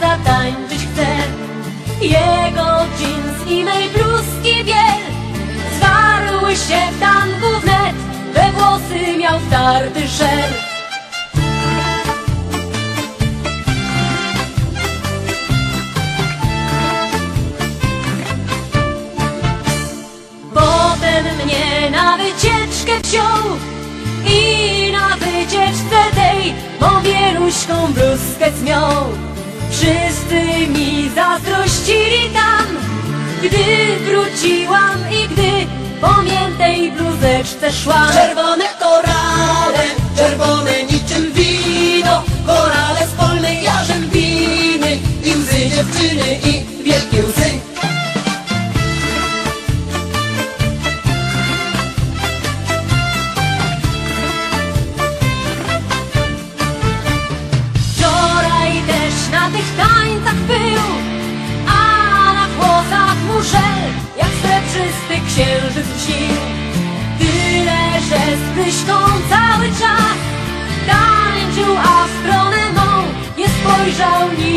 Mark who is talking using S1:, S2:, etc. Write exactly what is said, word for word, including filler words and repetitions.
S1: zatańczyć chce. Jego dżins i mej bluzki biel zwarły się w tangu wnet, we włosy miał wtarty szel. Potem mnie na wycieczkę wziął i na wycieczce tej mą wieluśką bluzkę zmiął. Wszyscy mi zazdrościli tam, gdy wróciłam i gdy po miętej bluzeczce szłam.
S2: Czerwone korale, czerwone niczym wino, korale z polnej jarzębiny i łzy dziewczyny i wielkie łzy.
S1: Wczoraj też na tych tańcach był, a na włosach mu żel, jak srebrzysty księżyc lśnił. Tyle, że z Kryśką cały czas tańczył, a w stronę mą nie spojrzał.